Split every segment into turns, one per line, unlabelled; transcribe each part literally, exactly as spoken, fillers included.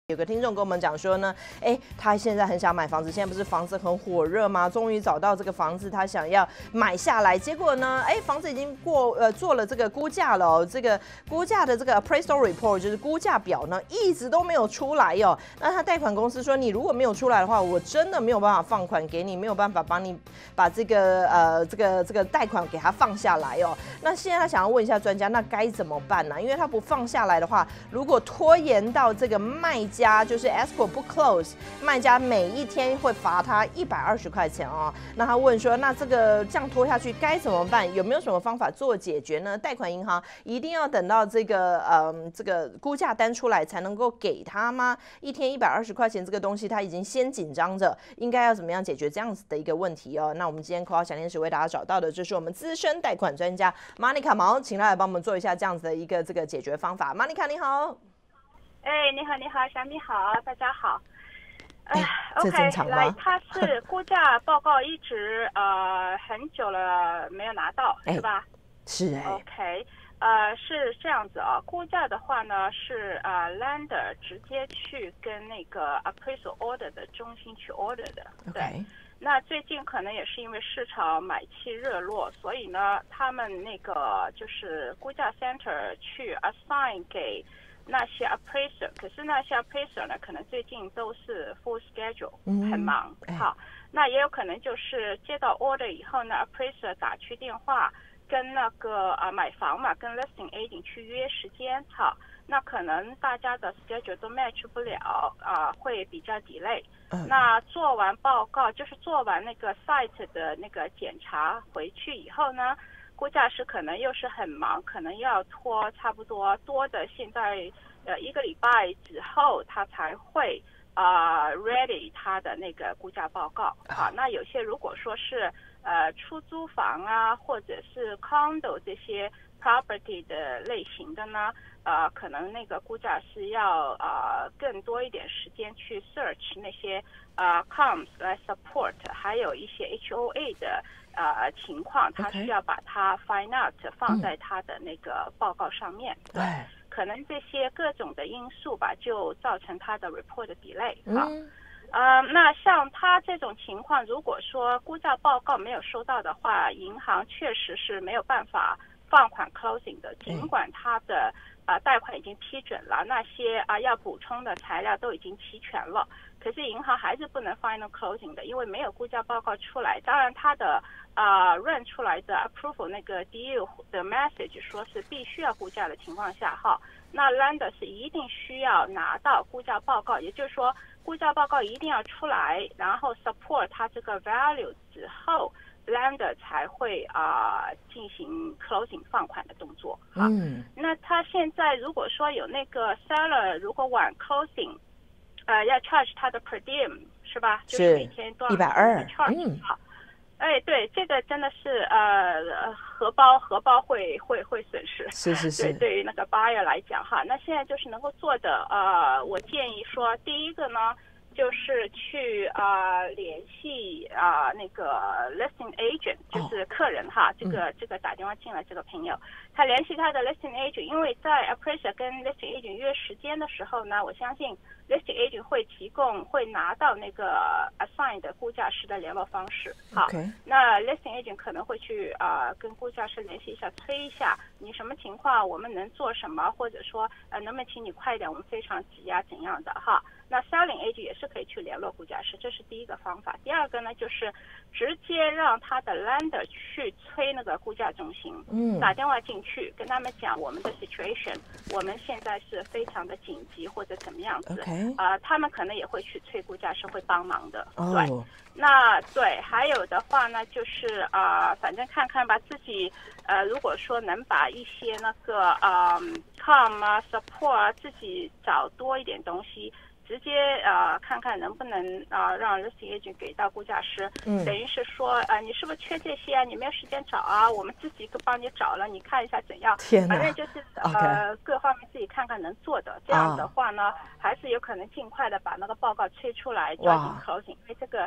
有个听众跟我们讲说呢，哎，他现在很想买房子，现在不是房子很火热吗？终于找到这个房子，他想要买下来，结果呢，哎，房子已经过呃做了这个估价了、哦，这个估价的这个 appraisal report 就是估价表呢，一直都没有出来哦。那他贷款公司说，你如果没有出来的话，我真的没有办法放款给你，没有办法帮你把这个呃这个这个贷款给他放下来哦。那现在他想要问一下专家，那该怎么办呢？因为他不放下来的话，如果拖延到这个卖家。家就是 escrow 不 close， 卖家每一天会罚他一百二十块钱哦。那他问说，那这个这样拖下去该怎么办？有没有什么方法做解决呢？贷款银行一定要等到这个嗯这个估价单出来才能够给他吗？一天一百二十块钱这个东西他已经先紧张着，应该要怎么样解决这样子的一个问题哦？那我们今天 call 小天使为大家找到的就是我们资深贷款专家 Monica 毛，请他来帮我们做一下这样子的一个这个解决方法。Monica 你好。
哎，你好，你好，小米好，大家好。
哎、呃、
，OK， 来，它是估价报告一直呃很久了没有拿到，是吧？
是哎。
OK， 呃，是这样子啊，估价的话呢是呃 lender 直接去跟那个 appraisal order 的中心去 order 的，对。
Okay.
那最近可能也是因为市场买气热络，所以呢，他们那个就是估价 center 去 assign 给那些 appraiser， 可是那些 appraiser 呢，可能最近都是 full schedule， 很忙。嗯、好，那也有可能就是接到 order 以后呢 ，appraiser 打去电话跟那个啊买房嘛，跟 listing agent 去约时间。好，那可能大家的 schedule 都 match 不了啊，会比较 delay。嗯、那做完报告，就是做完那个 site 的那个检查回去以后呢？估价师可能又是很忙，可能要拖差不多多的，现在呃一个礼拜之后他才会啊、呃、ready 他的那个估价报告。好，那有些如果说是呃出租房啊，或者是 condo 这些 property 的类型的呢，呃可能那个估价师要呃更多一点时间去 search 那些呃 comms 来 support， 还有一些 H O A 的。呃，情况他需要把它 find out 放在他的那个报告上面，嗯、对，可能这些各种的因素吧，就造成他的 report 的 delay。好，嗯、呃，那像他这种情况，如果说估价报告没有收到的话，银行确实是没有办法放款 closing 的，尽管他的啊、呃、贷款已经批准了，那些啊、呃、要补充的材料都已经齐全了。可是银行还是不能 final closing 的，因为没有估价报告出来。当然，它的啊、呃、run 出来的 approval 那个 deal 的 message 说是必须要估价的情况下，哈，那 lender 是一定需要拿到估价报告，也就是说，估价报告一定要出来，然后 support 它这个 value 之后 ，lender 才会啊、呃、进行 closing 放款的动作。好，嗯，那他现在如果说有那个 seller 如果晚 closing。呃，要 charge 他的 per diem 是吧？
是
就是每天多少
一百二
charge 好，哎，对，这个真的是呃荷包荷包会会会损失。
是是是。
对，对于那个 buyer 来讲哈，那现在就是能够做的呃，我建议说，第一个呢，就是去啊、呃、联系啊、呃、那个 listing agent， 就是客人哈，哦、这个、嗯、这个打电话进来这个朋友，他联系他的 listing agent， 因为在 appraiser 跟 listing agent 约时间的时候呢，我相信 listing agent 会提供会拿到那个 assign 的估价师的联络方式。好， okay. 那 listing agent 可能会去啊、呃、跟估价师联系一下，催一下你什么情况，我们能做什么，或者说呃能不能请你快一点，我们非常急啊怎样的哈。那 selling agent 也是可以去联络估价师，这是第一个方法。第二个呢，就是直接让他的 lender 去催那个估价中心，嗯，打电话进去跟他们讲我们的 situation， 我们现在是非常的紧急或者怎么样子，
okay.
呃，他们可能也会去催估价师会帮忙的，
哦、
对。那对，还有的话呢，就是啊、呃，反正看看吧，自己呃，如果说能把一些那个呃 com 啊 support 啊，自己找多一点东西。直接呃看看能不能啊、呃、让 listing agent 给到估价师，嗯，等于是说啊、呃、你是不是缺这些啊？你没有时间找啊？我们自己帮你找了，你看一下怎样？
天哪，
反正就是呃、okay. 各方面自己看看能做的，这样的话呢， oh. 还是有可能尽快的把那个报告催出来，抓紧 closing， 因为这个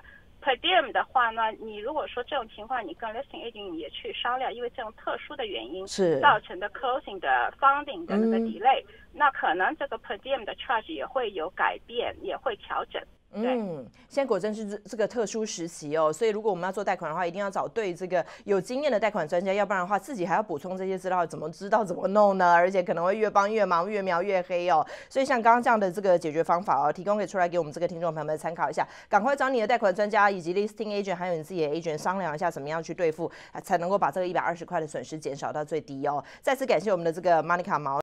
per diem 的话呢，你如果说这种情况，你跟 listing agent 也去商量，因为这种特殊的原因
是
造成的 closing 的 funding 的那个
嗯
delay，、那可能这个 per diem 的 charge 也会有改变，也会调整。
嗯，现在果真是这这个特殊时期哦，所以如果我们要做贷款的话，一定要找对这个有经验的贷款专家，要不然的话自己还要补充这些资料，怎么知道怎么弄呢？而且可能会越帮越忙，越描越黑哦。所以像刚刚这样的这个解决方法哦，提供给出来给我们这个听众朋友们参考一下，赶快找你的贷款专家以及 listing agent 还有你自己的 agent 商量一下，怎么样去对付，才能够把这个一百二十块的损失减少到最低哦。再次感谢我们的这个 Monica 毛。